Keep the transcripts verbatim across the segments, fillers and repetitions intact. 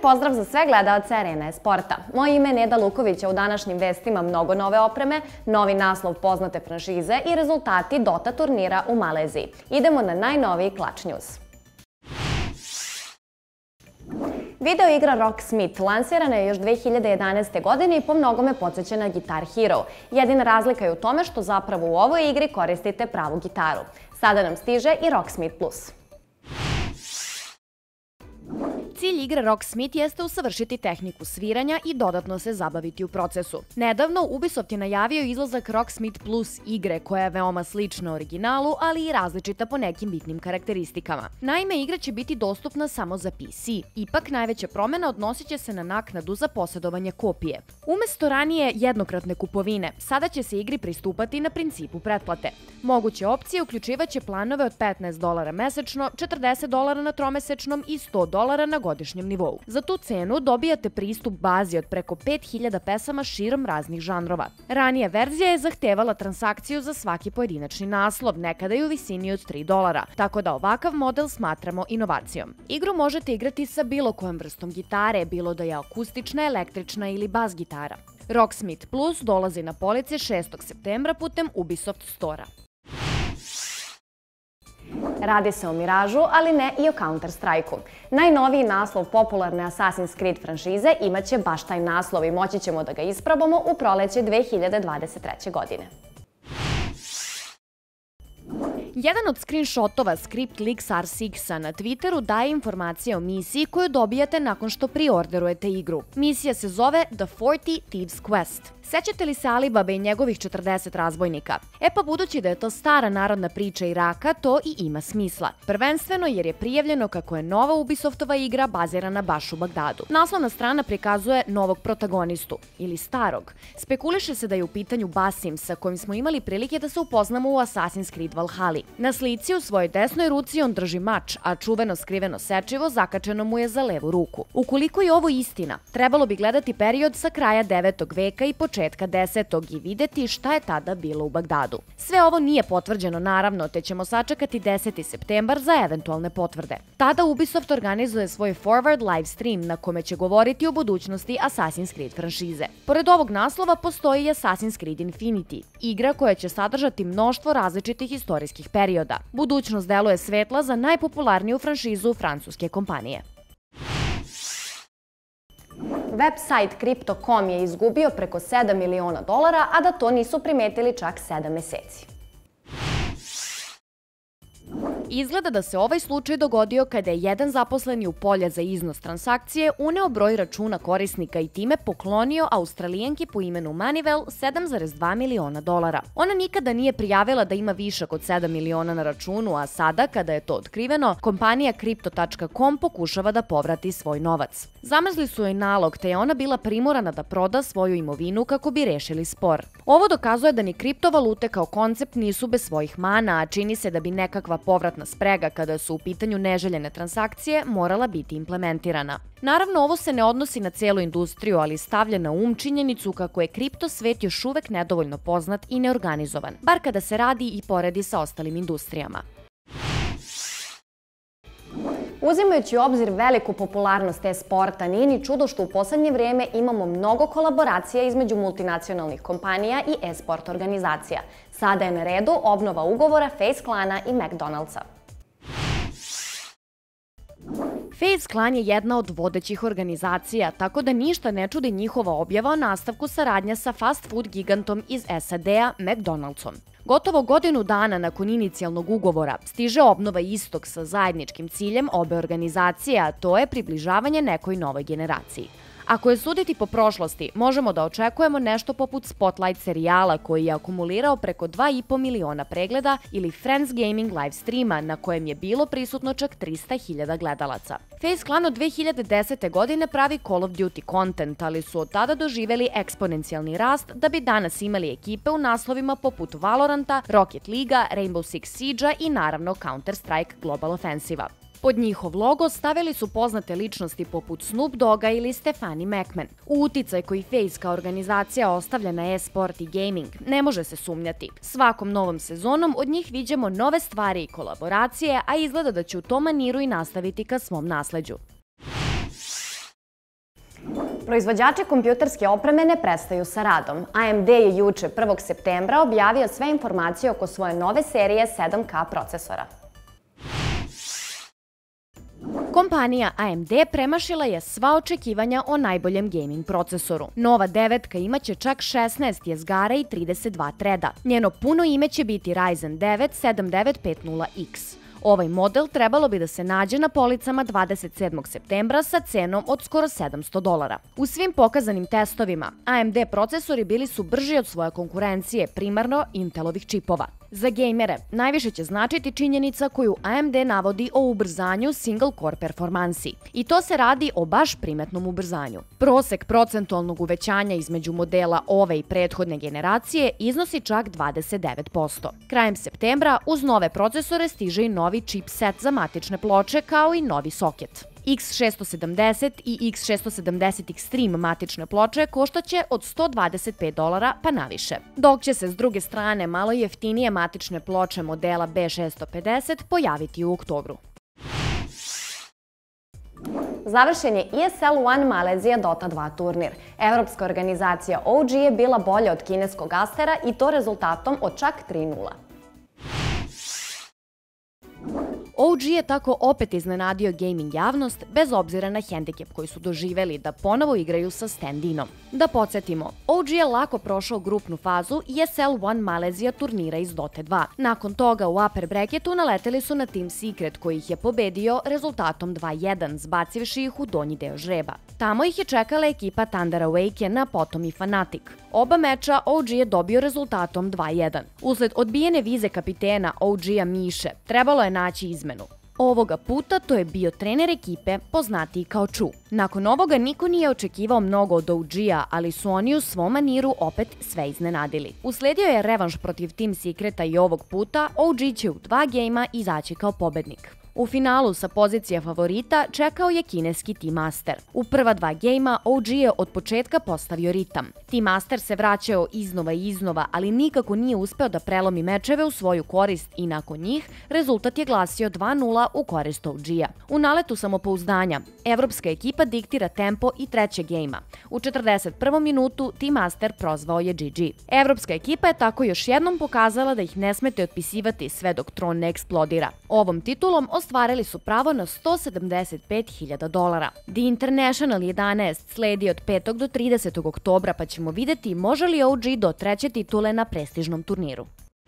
pozdrav za sve gledaoce Arena e-sporta. Moje ime je Neda Luković, a u današnjim vestima mnogo nove opreme, novi naslov poznate franšize i rezultati Dota turnira u Maleziji. Idemo na najnoviji Clutch News. Video igra Rocksmith lansirana je još dve hiljade jedanaeste. godine i po mnogome podsjeća na Guitar Hero. Jedina razlika je u tome što zapravo u ovoj igri koristite pravu gitaru. Sada nam stiže i Rocksmith Plus. Cilj igre Rocksmith jeste usavršiti tehniku sviranja i dodatno se zabaviti u procesu. Nedavno Ubisoft je najavio izlazak Rocksmith Plus igre koja je veoma slična originalu, ali i različita po nekim bitnim karakteristikama. Naime, igra će biti dostupna samo za P C. Ipak, najveća promena odnosit će se na naknadu za posjedovanje kopije. Umesto ranije jednokratne kupovine, sada će se igri pristupati na principu pretplate. Moguće opcije uključivaće planove od petnaest dolara mesečno, četrdeset dolara na tromesečnom i sto dolara na godišnjem nivou. Za tu cenu dobijate pristup bazi od preko pet hiljada pesama širom raznih žanrova. Ranija verzija je zahtevala transakciju za svaki pojedinačni naslov, nekada i u visini od tri dolara, tako da ovakav model smatramo inovacijom. Igru možete igrati sa bilo kojom vrstom gitare, bilo da je akustična, električna ili bas gitara. Rocksmith Plus dolazi na police šestog septembra putem Ubisoft Store-a. Radi se o Miražu, ali ne i o Counter-Strike-u. Najnoviji naslov popularne Assassin's Creed franšize imaće baš taj naslov i moći ćemo da ga isprobamo u proleće dve hiljade dvadeset treće. godine. Jedan od screenshotova Script Leaks R šest-a na Twitteru daje informacije o misiji koju dobijate nakon što preorderujete igru. Misija se zove The četrdeset Thieves Quest. Sećate li se Alibabe i njegovih četrdeset razbojnika? E pa budući da je to stara narodna priča Iraka, to i ima smisla. Prvenstveno jer je prijavljeno kako je nova Ubisoftova igra bazirana baš u Bagdadu. Naslovna strana prikazuje novog protagonistu, ili starog. Spekuliše se da je u pitanju Basim, sa kojim smo imali prilike da se upoznamo u Assassin's Creed Valhalla. Na slici u svojoj desnoj ruci on drži mač, a čuveno skriveno sečivo zakačeno mu je za levu ruku. Ukoliko je ovo istina, trebalo bi gledati period sa kraja devetog veka i početka desetog i videti šta je tada bilo u Bagdadu. Sve ovo nije potvrđeno naravno, te ćemo sačekati deseti septembar za eventualne potvrde. Tada Ubisoft organizuje svoj Forward live stream na kome će govoriti o budućnosti Assassin's Creed franšize. Pored ovog naslova postoji i Assassin's Creed Infinity, igra koja će sadržati mnoštvo različitih istorijskih perioda. Budućnost deluje svetla za najpopularniju franšizu francuske kompanije. Website Crypto dot com je izgubio preko sedam miliona dolara, a da to nisu primetili čak sedam meseci. Izgleda da se ovaj slučaj dogodio kada je jedan zaposleni u polje za iznos transakcije uneo broj računa korisnika i time poklonio Australijanki po imenu Manivel sedam zarez dva miliona dolara. Ona nikada nije prijavila da ima višak od sedam miliona na računu, a sada, kada je to otkriveno, kompanija Crypto tačka com pokušava da povrati svoj novac. Zamrzli su joj nalog, te je ona bila primorana da proda svoju imovinu kako bi rešili spor. Ovo dokazuje da ni kriptovalute kao koncept nisu bez svojih mana, a čini se da bi nekakva povratna sprega kada su u pitanju neželjene transakcije morala biti implementirana. Naravno, ovo se ne odnosi na celu industriju, ali stavlja na um činjenicu kako je kripto svet još uvek nedovoljno poznat i neorganizovan, bar kada se radi i poredi sa ostalim industrijama. Uzimajući u obzir veliku popularnost e-sporta, nije ni čudo što u poslednje vrijeme imamo mnogo kolaboracija između multinacionalnih kompanija i e-sport organizacija. Sada je na redu obnova ugovora FaZe Clan-a i McDonald'sa. FaZe Clan je jedna od vodećih organizacija, tako da ništa ne čudi njihova objava o nastavku saradnja sa fast food gigantom iz S A D-a McDonald'som. Gotovo godinu dana nakon inicijalnog ugovora stiže obnova istog sa zajedničkim ciljem obe organizacije, a to je približavanje nekoj novoj generaciji. Ako je suditi po prošlosti, možemo da očekujemo nešto poput Spotlight serijala koji je akumulirao preko dva i po miliona pregleda ili Friends Gaming live streama na kojem je bilo prisutno čak trista hiljada gledalaca. FaZe Clan od dve hiljade desete. godine pravi Call of Duty content, ali su od tada doživeli eksponencijalni rast da bi danas imali ekipe u naslovima poput Valoranta, Rocket League-a, Rainbow Six Siege-a i naravno Counter-Strike Global Offensive-a. Pod njihov logo stavili su poznate ličnosti poput Snoop Dogga ili Stephanie McMahon. U uticaj koji FaZe kao organizacija ostavlja na e-sport i gaming ne može se sumnjati. Svakom novom sezonom od njih viđamo nove stvari i kolaboracije, a izgleda da će u tom maniru i nastaviti ka svom nasleđu. Proizvođači kompjuterske opreme ne prestaju sa radom. A M D je juče, prvog septembra, objavio sve informacije oko svoje nove serije sedam K procesora. Kompanija A M D premašila je sva očekivanja o najboljem gaming procesoru. Nova devetka imaće čak šesnaest jezgara i trideset dva treda. Njeno puno ime će biti Ryzen devet sedam devet pedeset X. Ovaj model trebalo bi da se nađe na policama dvadeset sedmog septembra sa cenom od skoro sedamsto dolara. U svim pokazanim testovima, A M D procesori bili su brži od svoje konkurencije, primarno Intelovih čipova. Za gejmere najviše će značiti činjenica koju A M D navodi o ubrzanju single core performansi. I to se radi o baš primetnom ubrzanju. Prosek procentualnog uvećanja između modela ove i prethodne generacije iznosi čak dvadeset devet posto. Krajem septembra uz nove procesore stiže i novi chipset za matične ploče kao i novi soket. X šesto sedamdeset i X šesto sedamdeset Extreme matične ploče koštaće od sto dvadeset pet dolara pa naviše, dok će se s druge strane malo jeftinije matične ploče modela B šesto pedeset pojaviti u oktobru. Završen je E S L One Malezija Dota dva turnir. Evropska organizacija O G je bila bolja od kineskog Astera i to rezultatom od čak tri nula. O G je tako opet iznenadio gaming javnost bez obzira na hendikep koji su doživeli da ponovo igraju sa stand-inom. Da podsjetimo, O G je lako prošao grupnu fazu E S L One Malezija turnira iz Dota dva. Nakon toga u upper bracketu naleteli su na Team Secret koji ih je pobedio rezultatom dva jedan, zbacivši ih u donji deo žreba. Tamo ih je čekala ekipa Thunder Awakena, potom i Fnatic. Oba meča O G je dobio rezultatom dva jedan. Usled odbijene vize kapitena O G-a Miše, trebalo je naći izmenu. Ovoga puta to je bio trener ekipe, poznatiji kao Chu. Nakon ovoga niko nije očekivao mnogo od O G-a, ali su oni u svom maniru opet sve iznenadili. Usledio je revanš protiv Team Secreta i ovog puta O G će u dva gejma izaći kao pobednik. U finalu sa pozicija favorita čekao je kineski Team Master. U prva dva gejma O G je od početka postavio ritam. Team Master se vraćao iznova i iznova, ali nikako nije uspeo da prelomi mečeve u svoju korist i nakon njih rezultat je glasio dva nula u korist O G-a. U naletu samopouzdanja, evropska ekipa diktira tempo i trećeg gejma. U četrdeset prvom minutu Team Master prozvao je G G. Evropska ekipa je tako još jednom pokazala da ih ne smete otpisivati sve dok tron ne eksplodira. Ovom titulom ostvarili su pravo na sto sedamdeset pet hiljada dolara. The International jedanaest sledi od petog do tridesetog oktobra pa ćemo videti može li O G do treće titule na prestižnom turniru.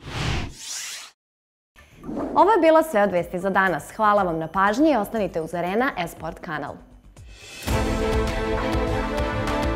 Ovo je bilo sve od vesti za danas. Hvala vam na pažnji i ostanite uz Arena Esport kanal.